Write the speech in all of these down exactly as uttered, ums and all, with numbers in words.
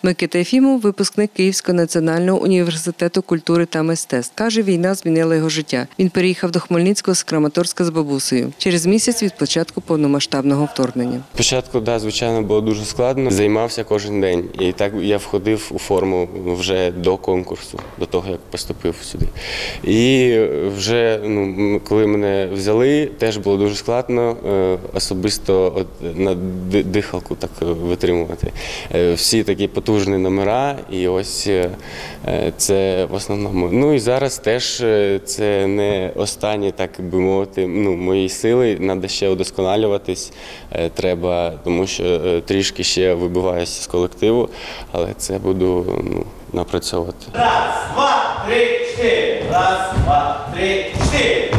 Микита Єфімов – випускник Київського національного університету культури та мистецтв. Каже, війна змінила його життя. Він переїхав до Хмельницького з Краматорська з бабусею через місяць від початку повномасштабного вторгнення. Спочатку, да, звичайно, було дуже складно. Займався кожен день. І так я входив у форму вже до конкурсу, до того, як поступив сюди. І вже, ну, коли мене взяли, теж було дуже складно особисто от, на дихалку так витримувати. Всі такі потужні номера, і ось це в основному. Ну і зараз теж це не останні, так би мовити, ну, мої сили. Треба ще удосконалюватись, треба, тому що трішки ще вибиваюся з колективу, але це буду, ну, напрацьовувати. Раз, два, три, чотири. Раз, два, три, чотири.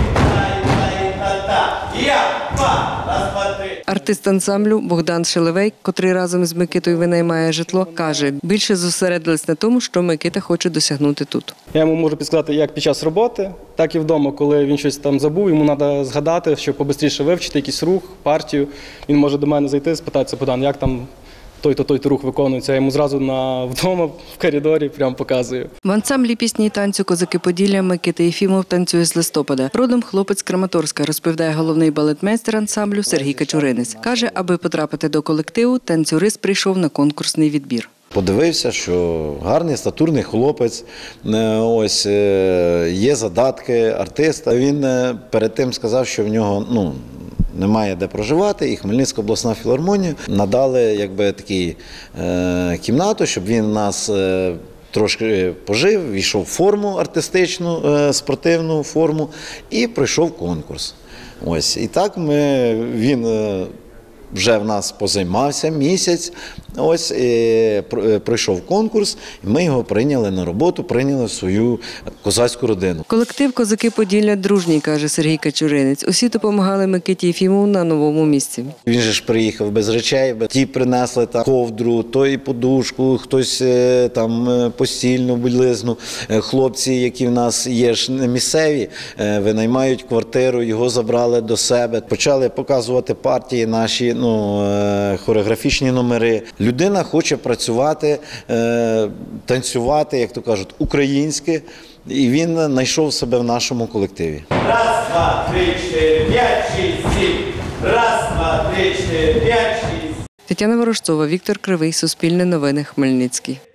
Артист ансамблю Богдан Шелевей, котрий разом із Микитою винаймає житло, каже, більше зосередились на тому, що Микита хоче досягнути тут. Я йому можу підсказати як під час роботи, так і вдома, коли він щось там забув, йому треба згадати, щоб побистріше вивчити якийсь рух, партію. Він може до мене зайти, спитатися: Богдан, як там той-то, той-то рух виконується. Я йому зразу на, вдома, в коридорі прямо показую. В ансамблі пісні і танцю «Козаки Поділля» Микита Єфімов танцює з листопада. Родом хлопець з Краматорська, розповідає головний балетмейстер ансамблю Сергій Качуринець. Каже, аби потрапити до колективу, танцюрист прийшов на конкурсний відбір. Подивився, що гарний статурний хлопець, ось є задатки артиста. Він перед тим сказав, що в нього, ну, немає де проживати, і Хмельницька обласна філармонія надали, якби, такі е, кімнату, щоб він нас е, трошки пожив, війшов в форму артистичну, е, спортивну форму і пройшов конкурс. Ось. І так ми, він е, вже в нас позаймався місяць, ось, і пройшов конкурс, і ми його прийняли на роботу, прийняли в свою козацьку родину. Колектив «Козаки Поділля» дружній, каже Сергій Качуринець. Усі допомагали Микиті Єфімову на новому місці. Він же ж приїхав без речей, ті принесли там ковдру, то і подушку, хтось там постільну білизну. Хлопці, які в нас є ж місцеві, винаймають квартиру, його забрали до себе. Почали показувати партії наші, ну, хореографічні номери. Людина хоче працювати, танцювати, як то кажуть, українське, і він знайшов себе в нашому колективі. Раз, два, три, чотири, п'ять, шість, сім. Раз, два, три, чотири, п'ять, шість. Тетяна Ворожцова, Віктор Кривий, Суспільне новини, Хмельницький.